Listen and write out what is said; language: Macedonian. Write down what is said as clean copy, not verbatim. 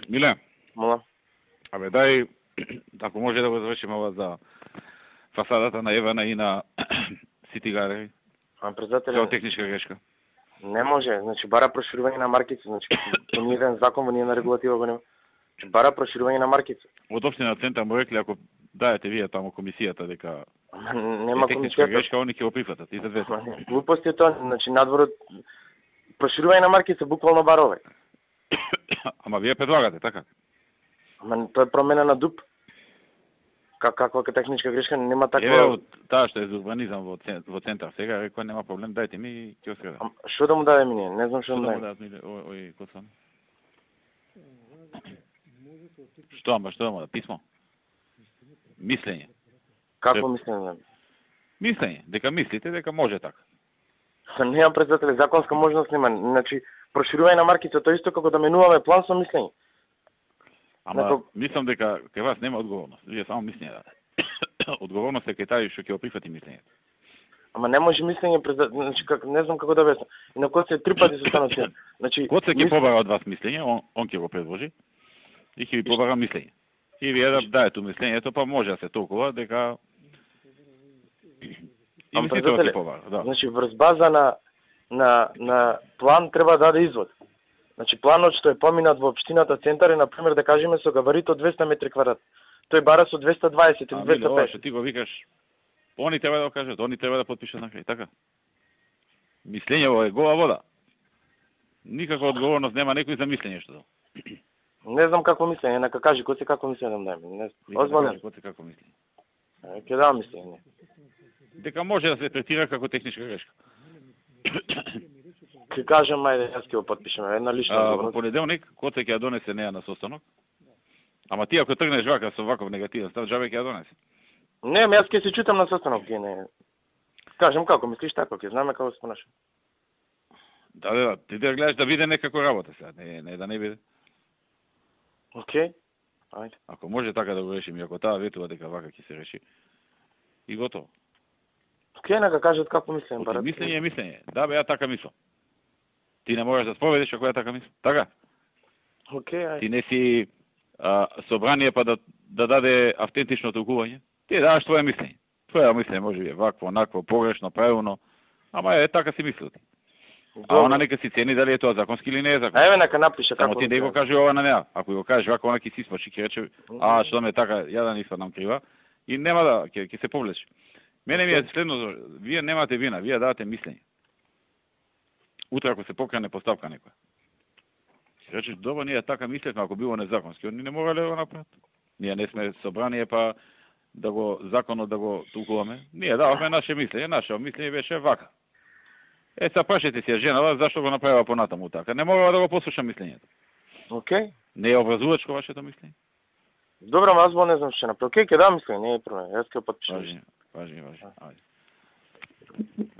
Миле, Мола. абе дај, ако може да го завршиме ова за фасадата на Евана и на Сити Галери, Председателе, као техничка грешка. не може, значи бара проширување на маркица, значи по ниеден закон, во ниедна регулатива го нема. Значи бара проширување на маркица. Од општина Центар му рекли ако даете вие таму комисијата дека Нема техничка комисијата. грешка, они ќе го прифатат и за двете. Глупости е тоа, значи надворот проширување на маркица буквално барове. Ама вие предлагате, така? Ама тоа е промена на ДУП. Каква техничка грешка нема таква. Еве од таа што е за урбанизам во центар сега рекоа нема проблем, дајте ми и ќе средам. Што да му дадеме ние? Не знам што да му дадеме. дадат ој коцан? Што ама што да му да писмо? Мислење. Какво мислење? Мислење, дека мислите дека може така. Немам председателе, законска можност нема. Значи проширување на маркица тоа исто како да менуваме план со мислење. Ама мислам дека кај вас нема одговорност. Вие само мислење дадете. Одговорност е кај тај што ќе го прифати мислењето. Ама не може мислење значи не знам како да објаснам. И на Коце 3 пати се станат. Значи Коце ќе побара од вас мислење, он ќе го предложи и ќе ви побара мислење. И вие да даете мислењето, па може да се толкува дека инвеститорот ќе побара, да. Значи врз база на план треба да даде извод. Значи планот што е поминат во општината Центар е на пример да кажеме со габарит од 200 метри квадрат. Тој бара со 220 или 250. Ова што ти го викаш, они треба да го кажат, они треба да потпишат на крај, така? Мислењево е гола вода. Никаква одговорност нема некој за мислење што. Не знам какво мислење, нека кажи Коце како мислење да дајме. Озвален. Коце како мислење. Ќе дам мислење. Дека може да се третира како техничка грешка. Ќе кажам, ајде, јас ќе го потпишеме, една лична во понеделник Коце ќе ја донесе неа на состанок. Ама ти ако тргнеш вака со ваков негативен став, џабе ќе ја донесе. Не, јас ќе се чутам на состанок, ќе не. Кажам како мислиш така, ќе знаме како се понашам. Да, ти да гледаш да биде некако работа сега, не да не биде. Океј. Ајде. Ако може така да го решиме, ако таа ветува дека вака ќе се реши. И готово. Океј, нека кажат како мислење, барат. Мислење е мислење. Да, бе, ја така мислам. Ти не можеш да споведиш ако ја така мислам. Така? Океј, ајде. Ти не си собрание па да даде автентично толкување. Ти даваш твое мислење. Твое мислење може би вакво, онакво, погрешно, правилно, ама е така си мислил ти. А она нека си цени дали е тоа законски или не е законски. Ајде нека напише како. Само ти да го каже ова на неа. Ако го кажеш вака, она ќе си испачи, ќе рече, што ме така, ја да не испадам крива и нема да ќе се повлече. Мене ми е следното, вие немате вина, вие давате мислење. Утре ако се покрене поставка некоја. Ќе речеш, добро, ние така мислевме, ако било незаконски, они не морале да го направат. Ние не сме собрание па да го законот да го толкуваме. Ние даваме наше мислење, наше мислење беше вака. Сега прашајте си ја женава зашто го направила понатаму така. Не мора да го послуша мислењето. Океј. Не е образувачко вашето мислење? Добро, ама аз не знам што направи. Океј, ќе дам мислење, не е проблем. Јас ќе потпишам. Важи. Ајде.